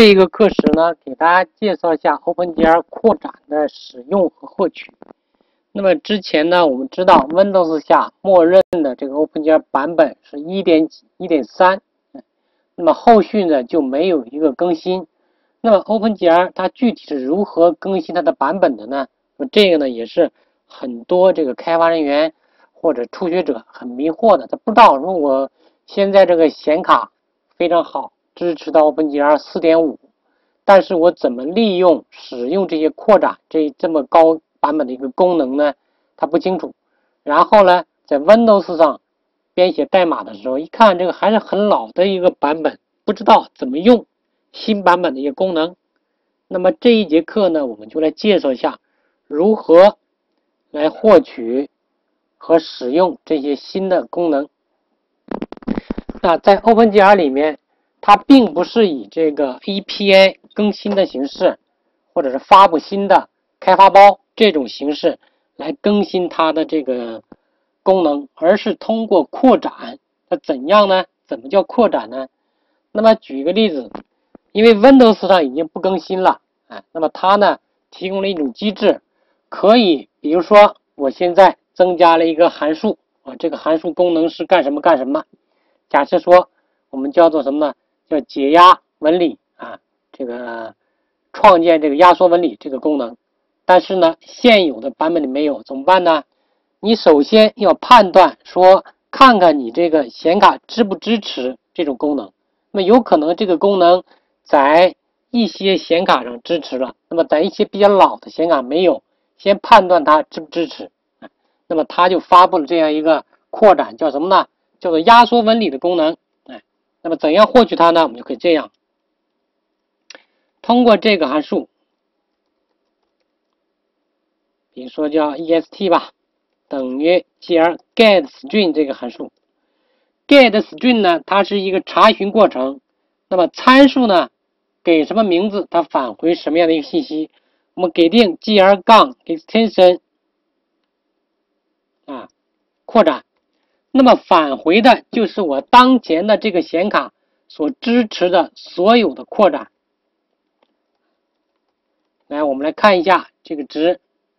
这一个课时呢，给大家介绍一下 OpenGL 扩展的使用和获取。那么之前呢，我们知道 Windows 下默认的这个 OpenGL 版本是 1.3， 那么后续呢就没有一个更新。那么 OpenGL 它具体是如何更新它的版本的呢？那么这个呢也是很多这个开发人员或者初学者很迷惑的，他不知道如果现在这个显卡非常好，支持到 OpenGL 4.5， 但是我怎么利用使用这些扩展这么高版本的一个功能呢？他不清楚。然后呢，在 Windows 上编写代码的时候，一看这个还是很老的一个版本，不知道怎么用新版本的一些功能。那么这一节课呢，我们就来介绍一下如何来获取和使用这些新的功能。那在 OpenGL 里面，它并不是以这个 API 更新的形式，或者是发布新的开发包这种形式来更新它的这个功能，而是通过扩展。它怎样呢？怎么叫扩展呢？那么举一个例子，因为 Windows 上已经不更新了，那么它呢提供了一种机制，可以比如说我现在增加了一个函数这个函数功能是干什么干什么。假设说我们叫做什么呢？叫解压纹理这个创建这个压缩纹理这个功能。但是呢，现有的版本里没有，怎么办呢？你首先要判断说，看看你这个显卡支不支持这种功能。那么有可能这个功能在一些显卡上支持了，那么在一些比较老的显卡没有，先判断它支不支持。那么它就发布了这样一个扩展，叫什么呢？叫做压缩纹理的功能。那么怎样获取它呢？我们就可以这样，通过这个函数，比如说叫 est 吧，等于 gl getString 这个函数。getString 呢，它是一个查询过程。那么参数呢，给什么名字，它返回什么样的一个信息。我们给定 gl-extension 扩展。那么返回的就是我当前的这个显卡所支持的所有的扩展。来，我们来看一下这个值。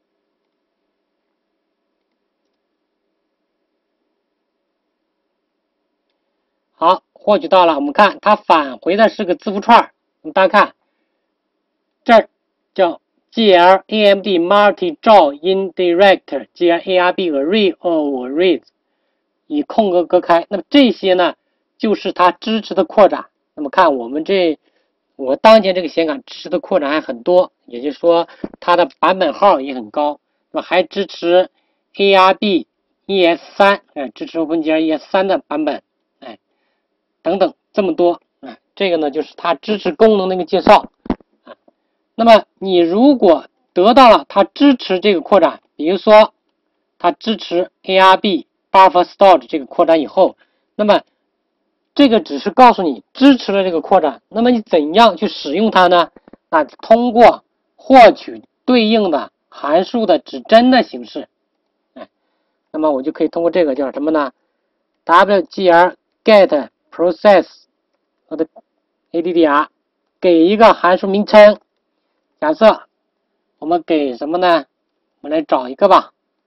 好，获取到了。我们看它返回的是个字符串。我们大家看，这儿叫 gl AMD multi jaw indirect gl ARB array of arrays 以空格隔开。那么这些呢，就是它支持的扩展。那么看我当前这个显卡支持的扩展还很多，也就是说它的版本号也很高。那么还支持 ARB ES3，支持 OpenGL ES3 的版本，等等这么多。这个呢就是它支持功能的一个介绍。那么你如果得到了它支持这个扩展，比如说它支持 ARB Buffer Storage 这个扩展以后，那么这个只是告诉你支持了这个扩展，那么你怎样去使用它呢？那通过获取对应的函数的指针的形式。那么我就可以通过这个叫什么呢？ wgl get process 我的 addr 给一个函数名称。假设我们给什么呢？我们来找一个吧。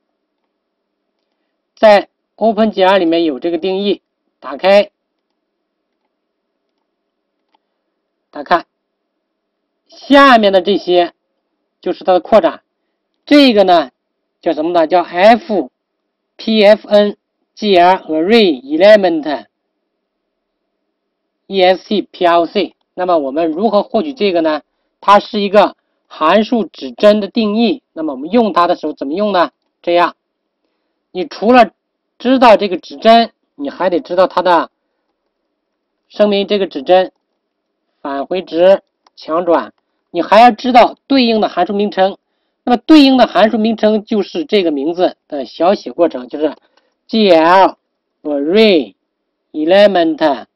在 OpenGL 里面有这个定义，打开，大家看下面的这些就是它的扩展。这个呢叫什么呢？叫 fpfn gl array element esc_plc。那么我们如何获取这个呢？它是一个函数指针的定义。那么我们用它的时候怎么用呢？这样，你除了知道这个指针，你还得知道它的声明这个指针返回值强转，你还要知道对应的函数名称。那么对应的函数名称就是这个名字的小写过程，就是 gl array element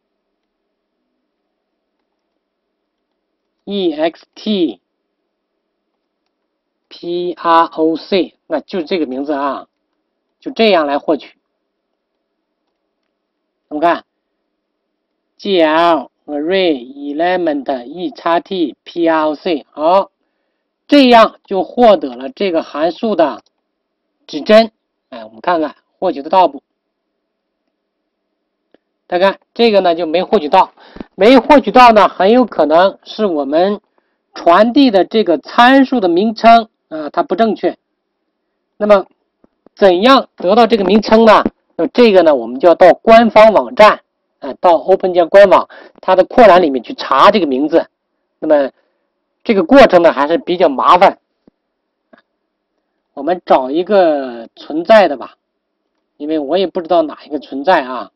ext proc， 那就是这个名字就这样来获取。我们看 gl array element e 叉 t plc， 好，这样就获得了这个函数的指针。哎，我们看看获取的到不？大家看这个呢就没获取到，没获取到呢，很有可能是我们传递的这个参数的名称它不正确。那么怎样得到这个名称呢？这个呢我们就要到官方网站到 OpenGL 官网它的扩展里面去查这个名字。那么这个过程呢还是比较麻烦。我们找一个存在的吧，因为我也不知道哪一个存在啊。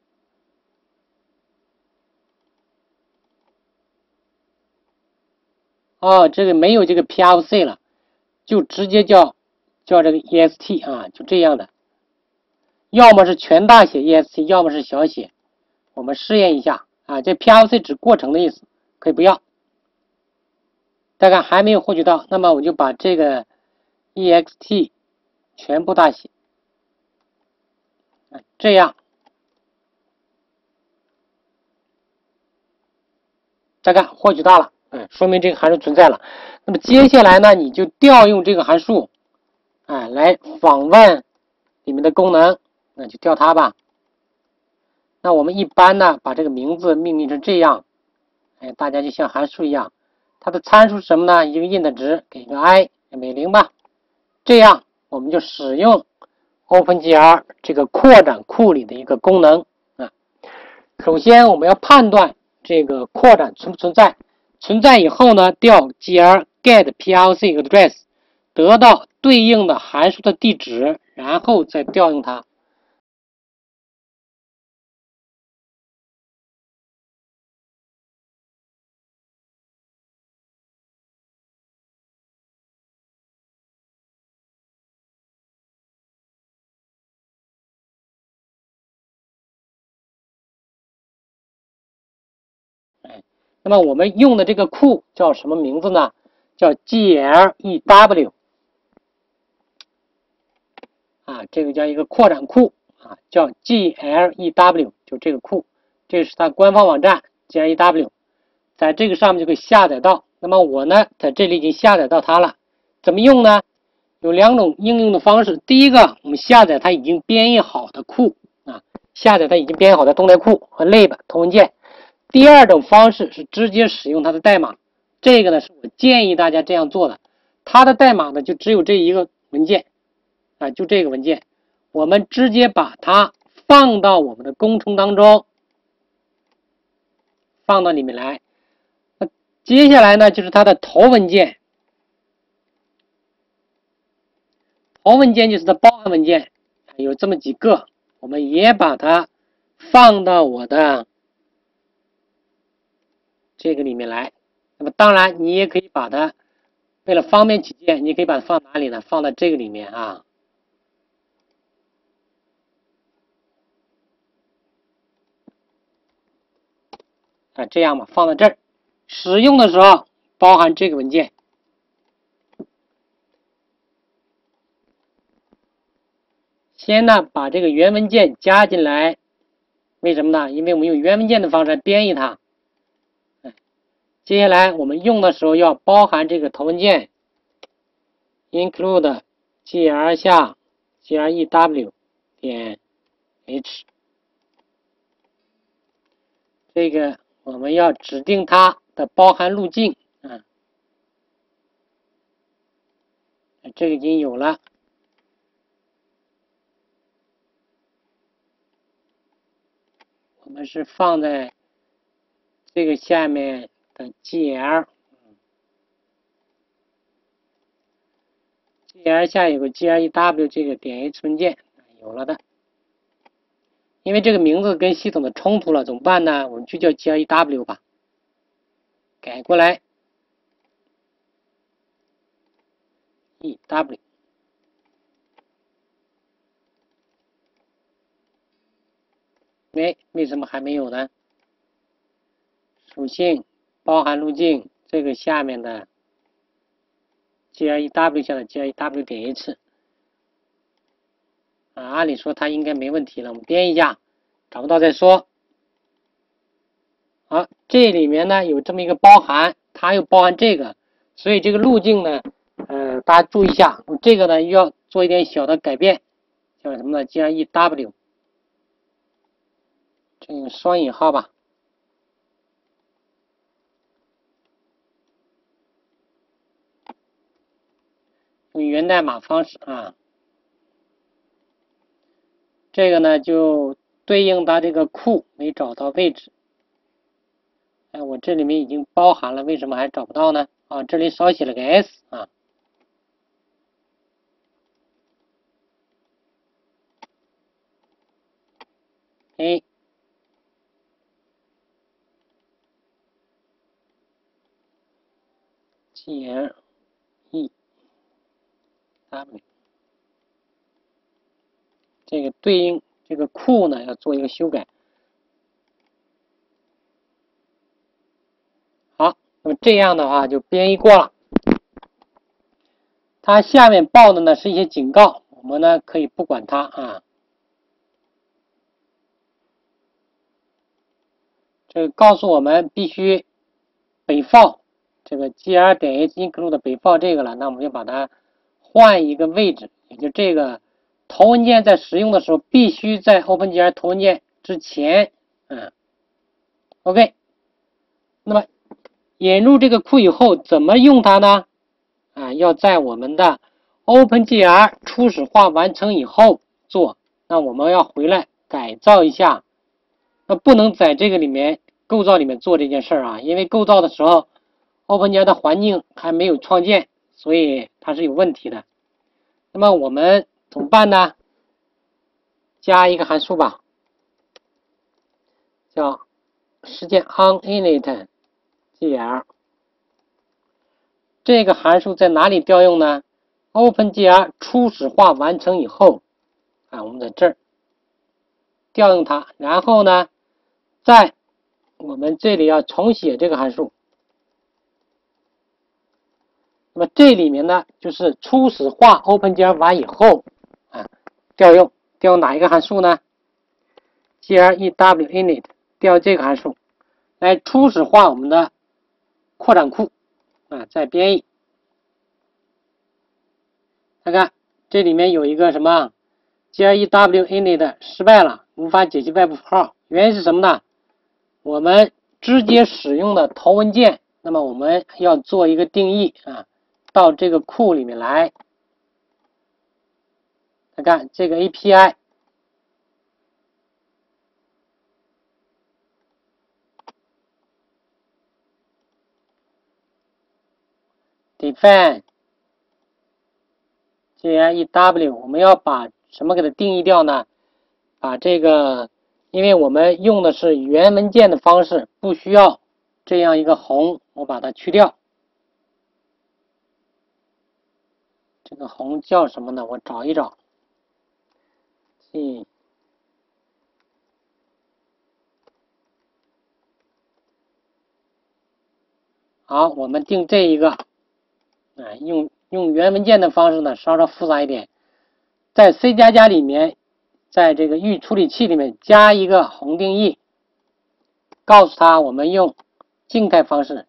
这个没有这个 PLC 了，就直接叫这个 EST 啊，就这样的。要么是全大写 EST， 要么是小写。我们试验一下啊，这 PLC 指过程的意思，可以不要。大概还没有获取到，那么我就把这个 EXT 全部大写，这样。再看获取到了，说明这个函数存在了。那么接下来呢，你就调用这个函数，来访问里面的功能，那就调它吧。那我们一般呢，把这个名字命名成这样，大家就像函数一样，它的参数是什么呢？一个 int 值，给个 i， 每0吧。这样我们就使用 OpenGL 这个扩展库里的一个功能啊。首先我们要判断这个扩展存不存在，存在以后呢，调 gl get plc address， 得到对应的函数的地址，然后再调用它。那么我们用的这个库叫什么名字呢？叫 GLEW 这个叫一个扩展库叫 GLEW， 就这个库，这是它官方网站 GLEW， 在这个上面就可以下载到。那么我呢，在这里已经下载到它了。怎么用呢？有2种应用的方式。第一个，我们下载它已经编译好的库下载它已经编译好的动态库和 lib 同文件。第二种方式是直接使用它的代码，这个呢是我建议大家这样做的。它的代码呢就只有这一个文件就这个文件，我们直接把它放到我们的工程当中，放到里面来。那接下来呢就是它的头文件，头文件就是它包含文件，有这么几个，我们也把它放到我的这个里面来。那么当然你也可以把它，为了方便起见，你可以把它放哪里呢？放到这个里面这样吧，放到这儿，使用的时候包含这个文件。先呢把这个原文件加进来，为什么呢？因为我们用原文件的方式来编译它。接下来我们用的时候要包含这个头文件 include gl 下 glew 点 h， 这个我们要指定它的包含路径这个已经有了。我们是放在这个下面的 gl 下有个 glew 这个点 h 文件有了的。因为这个名字跟系统的冲突了，怎么办呢？我们就叫 glew 吧，改过来 ew。为什么还没有呢？属性包含路径这个下面的 glew 下的 glew 点 h 按理说它应该没问题了。我们编一下，找不到再说好，这里面呢有这么一个包含，它又包含这个，所以这个路径呢，大家注意一下，这个呢又要做一点小的改变，叫什么呢 ？GREW， 这个双引号吧。用源代码方式啊，这个呢就对应它这个库没找到位置。哎，我这里面已经包含了，为什么还找不到呢？啊，这里少写了个 s 啊。A GREW 这个对应这个库呢要做一个修改。好，那么这样的话就编译过了。它下面报的呢是一些警告，我们呢可以不管它啊。这个告诉我们必须北放这个 gr.h include 北放这个了，那我们就把它换一个位置，也就这个头文件在使用的时候必须在 OpenGR 头文件之前。OK， 那么引入这个库以后怎么用它呢？要在我们的 OpenGR 初始化完成以后做。那我们要回来改造一下，那不能在这个里面构造里面做这件事啊，因为构造的时候 OpenGR 的环境还没有创建，所以它是有问题的。那么我们怎么办呢？加一个函数吧，叫实现 onInit GL。这个函数在哪里调用呢？ OpenGR 初始化完成以后，我们在这儿调用它，然后呢，在我们这里要重写这个函数。那么这里面呢，就是初始化 OpenGR 完以后，调用哪一个函数呢 ？GREWInit 调这个函数来初始化我们的扩展库再编译。看看这里面有一个什么 GREWInit 失败了，无法解析外部符号。原因是什么呢？我们直接使用的头文件，那么我们要做一个定义到这个库里面来。看看这个 API。define GREW， 我们要把什么给它定义掉呢？把这个，因为我们用的是原文件的方式，不需要这样一个红，我把它去掉。这个红叫什么呢？我找一找。好，我们定这一个，用原文件的方式呢，稍稍复杂一点，在 C++ 里面，在这个预处理器里面加一个宏定义，告诉他我们用静态方式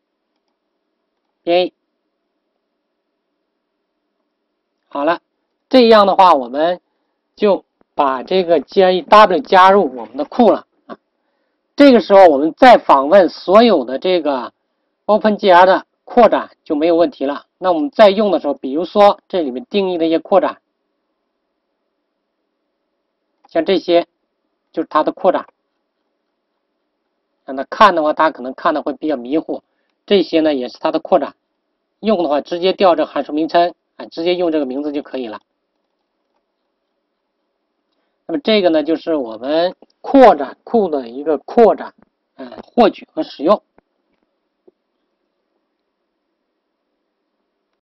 编译。好了，这样的话我们就把这个 GREW 加入我们的库了这个时候我们再访问所有的这个 OpenGR 的扩展就没有问题了。那我们再用的时候，比如说这里面定义的一些扩展，像这些就是它的扩展。让它看的话，它可能看的会比较迷糊。这些呢也是它的扩展。用的话直接调这函数名称直接用这个名字就可以了。那么这个呢就是我们扩展库的一个扩展获取和使用。